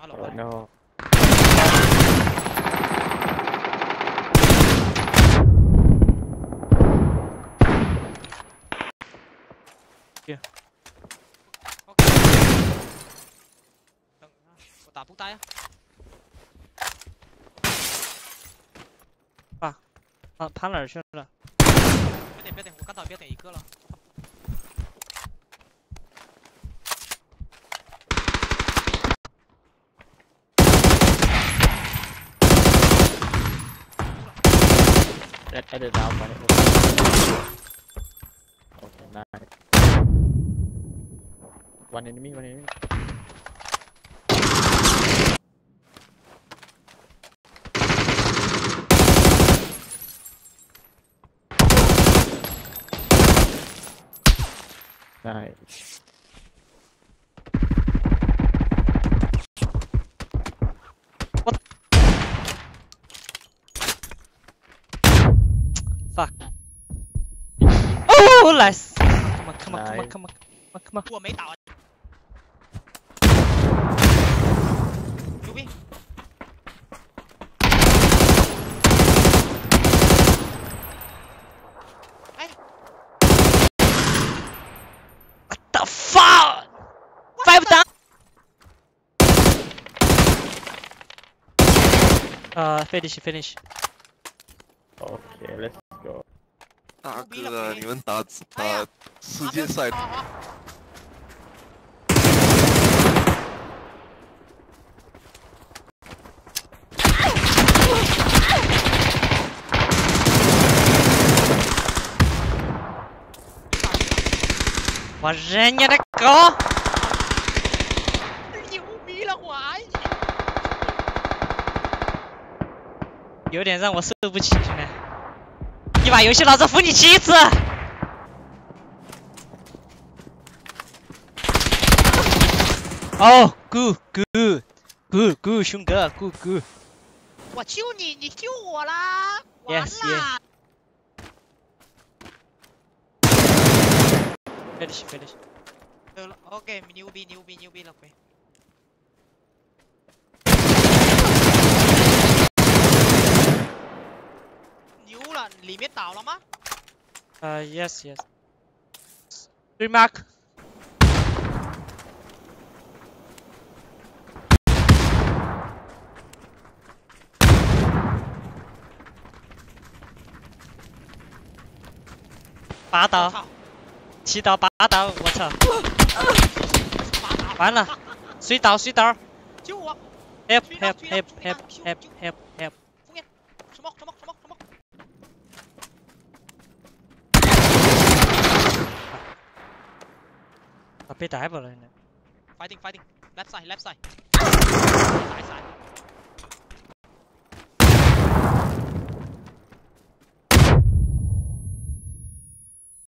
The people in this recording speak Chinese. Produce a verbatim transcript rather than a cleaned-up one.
Hello. Oh no. Kìa. Ok. Đừng,我打不呆啊。啊，啊，爬哪儿去了？别点别点，我刚才别点一个了。 That edit out one. Okay, nice. One enemy, one enemy. Nice. What? Fuck. Oh, nice. Come on, come on, come on, come on, come on, come on. 我没打完。牛逼！哎 ！What the fuck? Five down. 呃 ，finish finish。 Okay, let's go. 大哥啊，你们打打世界赛。 我人家的狗！牛逼了，我哎！有点让我受不起，兄弟。 一把游戏，老子服你七次！哦 ，good good good good， 兄哥 good good。我救你，你救我啦！完啦 ！finish finish。得了 ，OK， 牛逼牛逼牛逼了，鬼。 牛了，里面倒了吗？呃、uh, ，yes yes。Remark。八刀，七刀八刀，我操！完了，水刀水刀，救我 ！Help help help help help help help。封面，什么什么什么什么？ 被逮捕了，现在。Fighting, fighting, left side, left side. Side, side.